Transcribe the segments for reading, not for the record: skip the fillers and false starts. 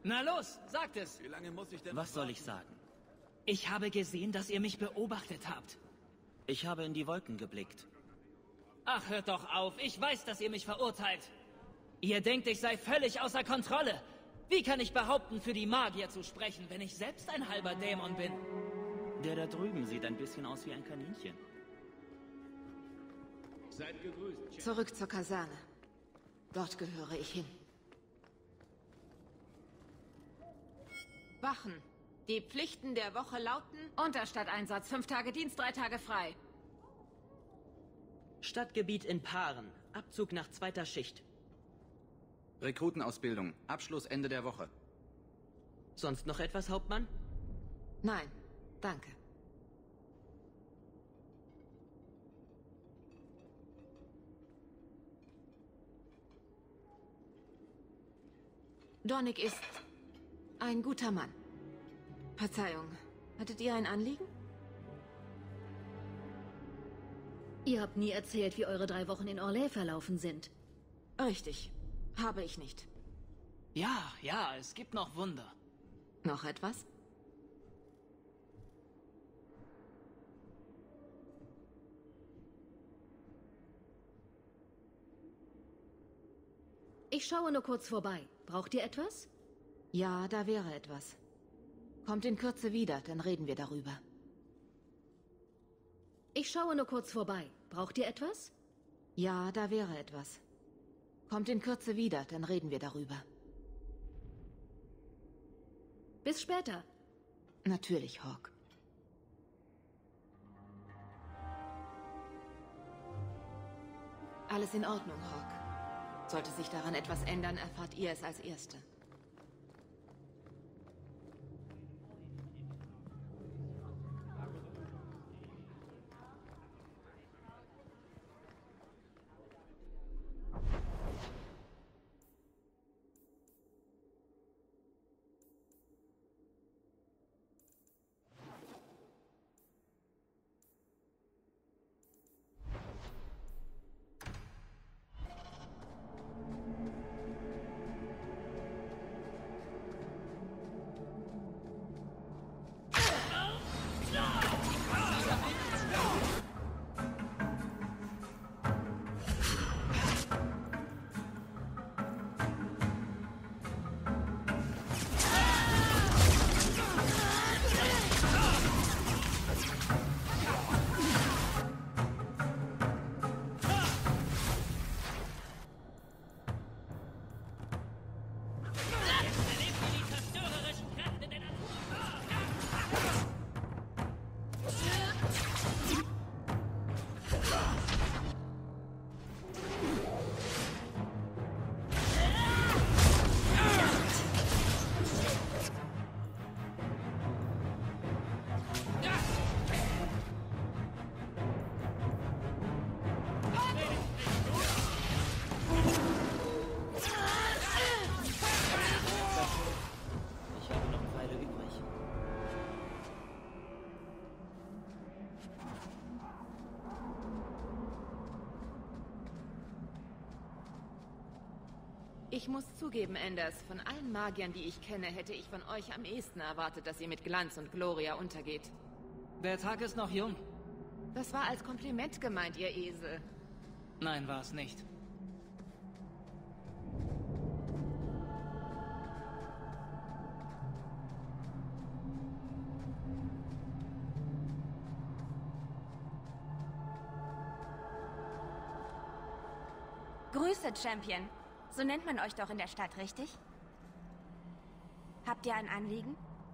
Na los, sagt es. Wie lange muss ich denn... Was soll ich sagen? Ich habe gesehen, dass ihr mich beobachtet habt. Ich habe in die Wolken geblickt. Ach, hört doch auf. Ich weiß, dass ihr mich verurteilt. Ihr denkt, ich sei völlig außer Kontrolle. Wie kann ich behaupten, für die Magier zu sprechen, wenn ich selbst ein halber Dämon bin? Der da drüben sieht ein bisschen aus wie ein Kaninchen. Seid gegrüßt. Zurück zur Kaserne. Dort gehöre ich hin. Wachen. Die Pflichten der Woche lauten... Unterstadteinsatz, 5 Tage Dienst, 3 Tage frei. Stadtgebiet in Paaren. Abzug nach 2. Schicht. Rekrutenausbildung. Abschluss Ende der Woche. Sonst noch etwas, Hauptmann? Nein, danke. Dornick ist ein guter Mann. Verzeihung, hattet ihr ein Anliegen? Ihr habt nie erzählt, wie eure 3 Wochen in Orlais verlaufen sind. Richtig, habe ich nicht. Ja, es gibt noch Wunder. Noch etwas? Ich schaue nur kurz vorbei. Braucht ihr etwas? Ja, da wäre etwas. Kommt in Kürze wieder, dann reden wir darüber. Ich schaue nur kurz vorbei. Braucht ihr etwas? Ja, da wäre etwas. Kommt in Kürze wieder, dann reden wir darüber. Bis später. Natürlich, Hawk. Alles in Ordnung, Hawk. Sollte sich daran etwas ändern, erfahrt ihr es als Erste. Ich habe noch Pfeile übrig. Ich muss zugeben, Anders, von allen Magiern, die ich kenne, hätte ich von euch am ehesten erwartet, dass ihr mit Glanz und Gloria untergeht. Der Tag ist noch jung. Das war als Kompliment gemeint, ihr Esel. Nein, war es nicht. Grüße, Champion. So nennt man euch doch in der Stadt, richtig? Habt ihr ein Anliegen?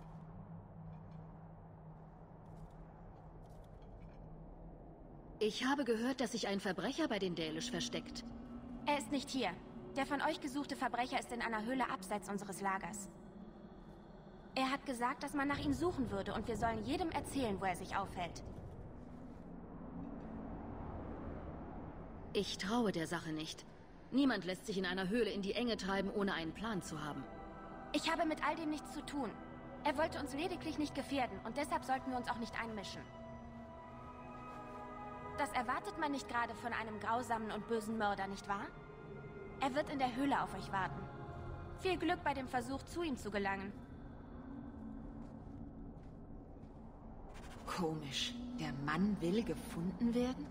Ich habe gehört, dass sich ein Verbrecher bei den Dälisch versteckt. Er ist nicht hier. Der von euch gesuchte Verbrecher ist in einer Höhle abseits unseres Lagers. Er hat gesagt, dass man nach ihm suchen würde und wir sollen jedem erzählen, wo er sich aufhält. Ich traue der Sache nicht. Niemand lässt sich in einer Höhle in die Enge treiben, ohne einen Plan zu haben. Ich habe mit all dem nichts zu tun. Er wollte uns lediglich nicht gefährden und deshalb sollten wir uns auch nicht einmischen. Das erwartet man nicht gerade von einem grausamen und bösen Mörder, nicht wahr? Er wird in der Höhle auf euch warten. Viel Glück bei dem Versuch, zu ihm zu gelangen. Komisch. Der Mann will gefunden werden?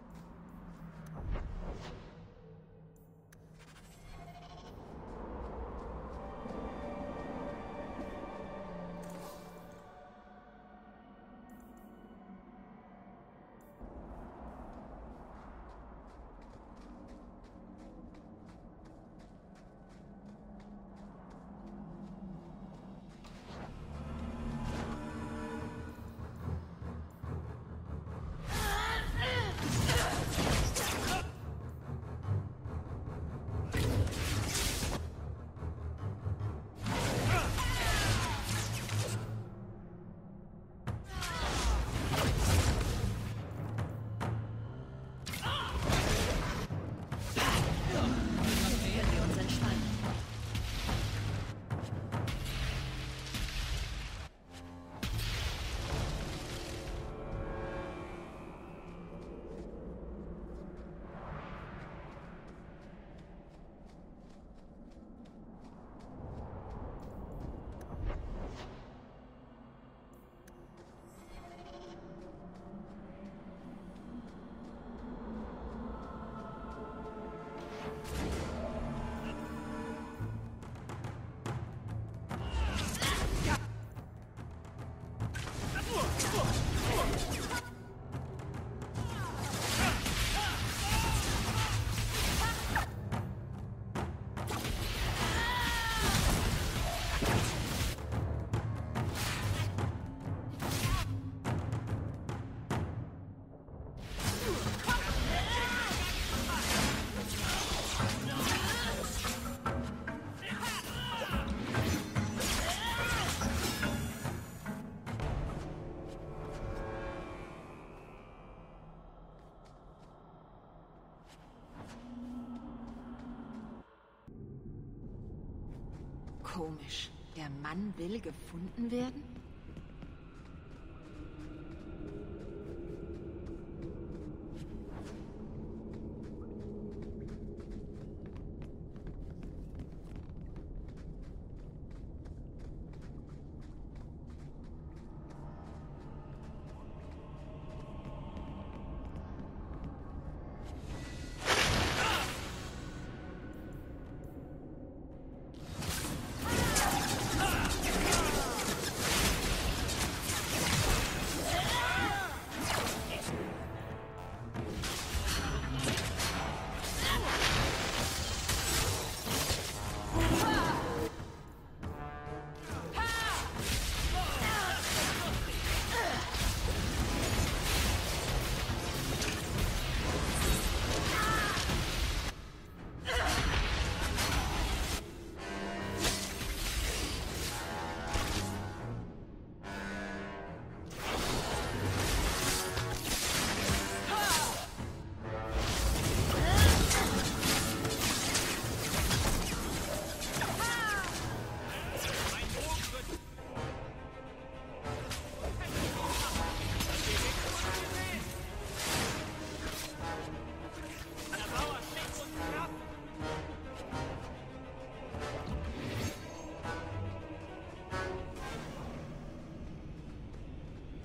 Komisch. Der Mann will gefunden werden?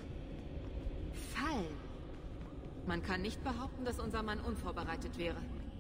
Man kann nicht behaupten, dass unser Mann unvorbereitet wäre.